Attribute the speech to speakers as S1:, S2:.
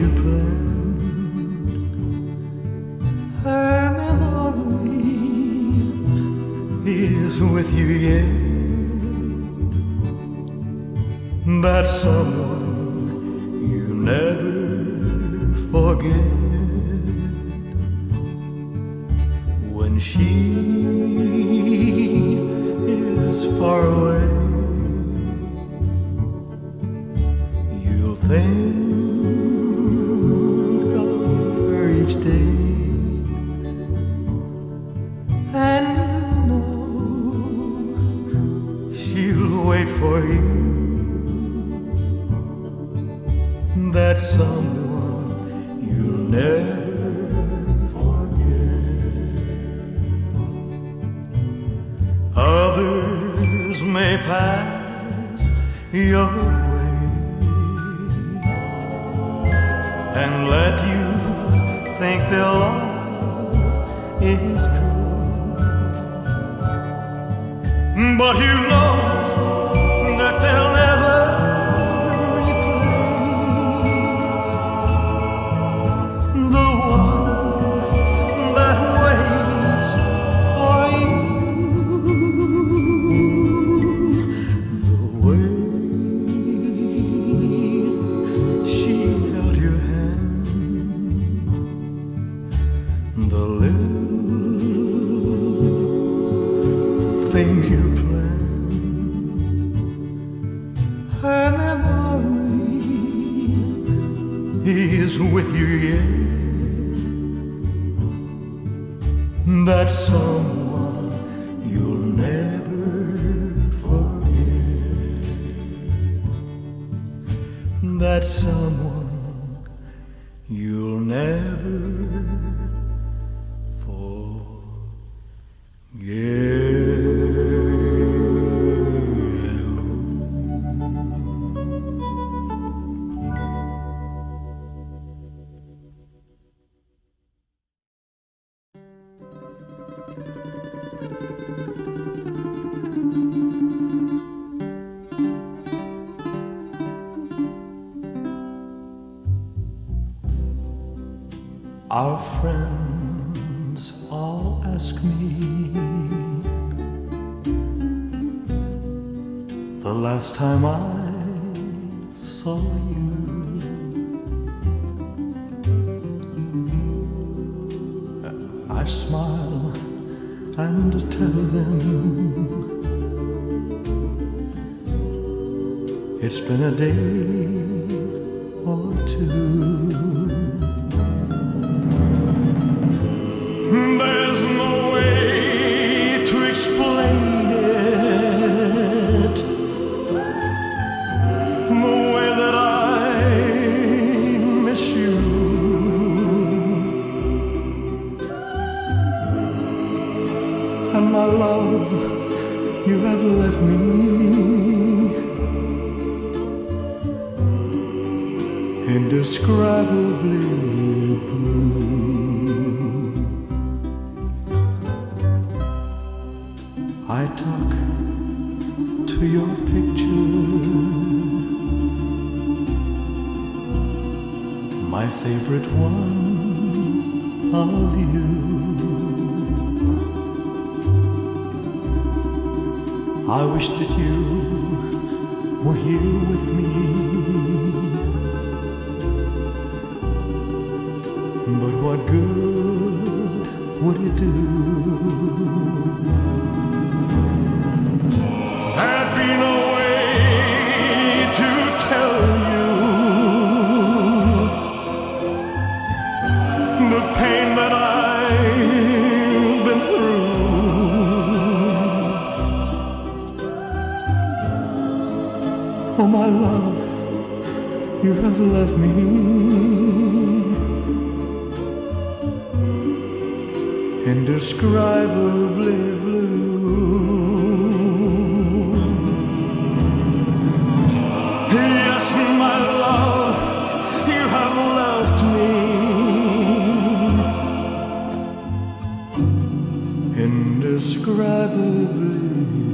S1: you planned. Her memory is with you yet. That someone you never forget. When she is far away, you'll think of her each day, and you know she'll wait for you. That someone you'll never forget. Others may pass your way and let you think their love is true, but you know that they'll never replace the one that waits for you. The way she held your hand, the little things you planned, her memory is with you yet. That someone you'll never forget. That someone you'll never forget. Our friends all ask me the last time I saw you. I smile and tell them it's been a day or two. There's no way to explain it, the way that I miss you. And my love, you have left me indescribably blue. I talk to your picture, my favorite one of you. I wish that you were here with me, but what good would it do? There'd be no way to tell you the pain that I've been through. Oh, my love, you have left me indescribably blue. Yes, my love, you have left me indescribably